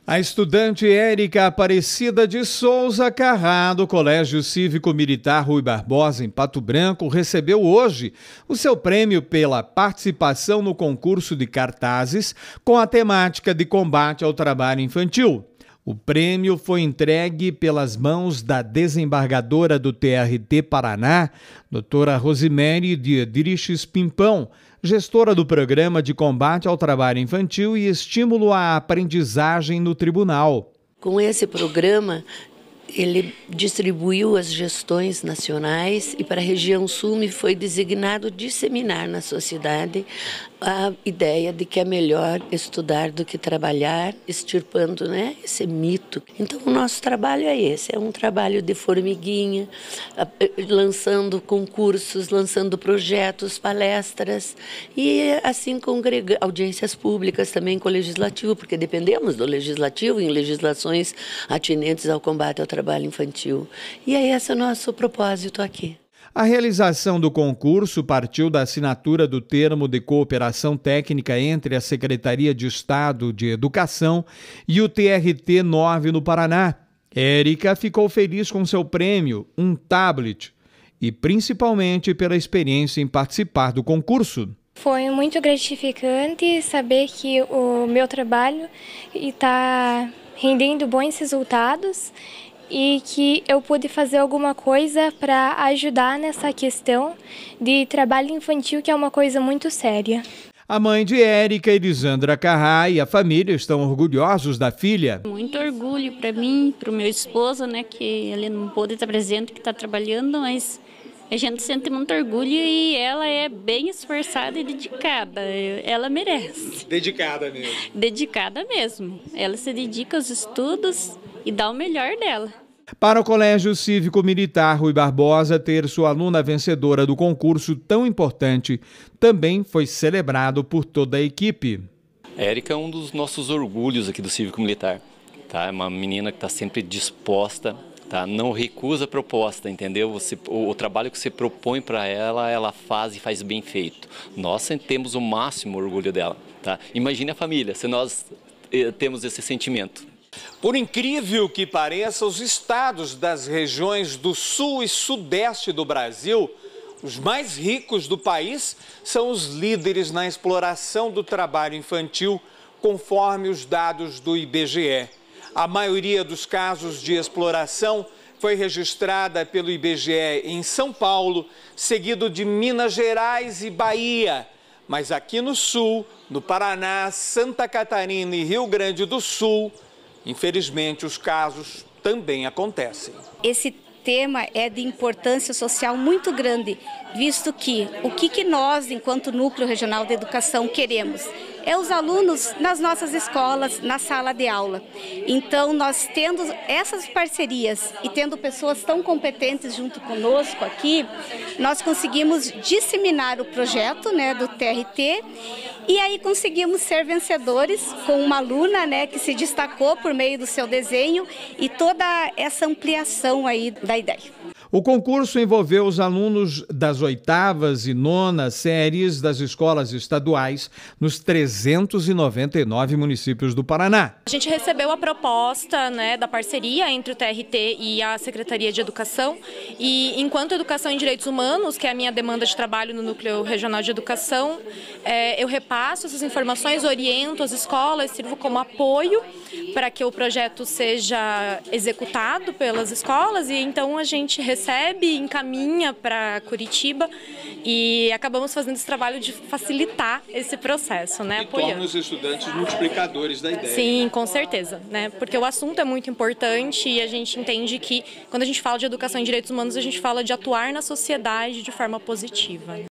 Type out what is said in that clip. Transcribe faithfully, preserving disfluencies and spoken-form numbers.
A estudante Érica Aparecida de Souza Carrá, do Colégio Cívico-Militar Rui Barbosa, em Pato Branco, recebeu hoje o seu prêmio pela participação no concurso de cartazes com a temática de combate ao trabalho infantil. O prêmio foi entregue pelas mãos da desembargadora do T R T Paraná, doutora Rosemary de Diriches Pimpão, gestora do Programa de Combate ao Trabalho Infantil e Estímulo à Aprendizagem no Tribunal. Com esse programa, ele distribuiu as gestões nacionais e para a região sul me foi designado disseminar na sociedade a ideia de que é melhor estudar do que trabalhar, extirpando, né, esse mito. Então o nosso trabalho é esse, é um trabalho de formiguinha, lançando concursos, lançando projetos, palestras e assim congrega audiências públicas também com o legislativo, porque dependemos do legislativo em legislações atinentes ao combate ao trabalho infantil. E é esse o nosso propósito aqui. A realização do concurso partiu da assinatura do termo de cooperação técnica entre a Secretaria de Estado de Educação e o T R T nove no Paraná. Érica ficou feliz com seu prêmio, um tablet, e principalmente pela experiência em participar do concurso. Foi muito gratificante saber que o meu trabalho está rendendo bons resultados e que eu pude fazer alguma coisa para ajudar nessa questão de trabalho infantil, que é uma coisa muito séria. A mãe de Érica, Elisandra Carrá, e a família estão orgulhosos da filha. Muito orgulho para mim, para o meu esposo, né, que ele não pôde estar presente, que está trabalhando, mas a gente sente muito orgulho e ela é bem esforçada e dedicada. Ela merece. Dedicada mesmo. Dedicada mesmo. Ela se dedica aos estudos e dá o melhor dela. Para o Colégio Cívico-Militar Rui Barbosa, ter sua aluna vencedora do concurso tão importante também foi celebrado por toda a equipe. A Érica é um dos nossos orgulhos aqui do Cívico-Militar. Tá? É uma menina que está sempre disposta, tá? Não recusa a proposta, entendeu? Você, o, o trabalho que você propõe para ela, ela faz e faz bem feito. Nós temos o máximo orgulho dela. Tá? Imagine a família, se nós eh, temos esse sentimento. Por incrível que pareça, os estados das regiões do sul e sudeste do Brasil, os mais ricos do país, são os líderes na exploração do trabalho infantil, conforme os dados do I B G E. A maioria dos casos de exploração foi registrada pelo I B G E em São Paulo, seguido de Minas Gerais e Bahia. Mas aqui no sul, no Paraná, Santa Catarina e Rio Grande do Sul, infelizmente, os casos também acontecem. Esse tema é de importância social muito grande, visto que o que, que nós, enquanto Núcleo Regional de Educação, queremos é os alunos nas nossas escolas, na sala de aula. Então, nós tendo essas parcerias e tendo pessoas tão competentes junto conosco aqui, nós conseguimos disseminar o projeto, né, do T R T e aí conseguimos ser vencedores com uma aluna, né, que se destacou por meio do seu desenho e toda essa ampliação aí da ideia. O concurso envolveu os alunos das oitavas e nonas séries das escolas estaduais nos trezentos e noventa e nove municípios do Paraná. A gente recebeu a proposta, né, da parceria entre o T R T e a Secretaria de Educação e, enquanto Educação em Direitos Humanos, que é a minha demanda de trabalho no Núcleo Regional de Educação, é, eu repasso essas informações, oriento as escolas, sirvo como apoio para que o projeto seja executado pelas escolas e então a gente recebe recebe, encaminha para Curitiba e acabamos fazendo esse trabalho de facilitar esse processo, né? E torna os estudantes multiplicadores da ideia. Sim, com certeza, né? Porque o assunto é muito importante e a gente entende que quando a gente fala de educação em direitos humanos, a gente fala de atuar na sociedade de forma positiva.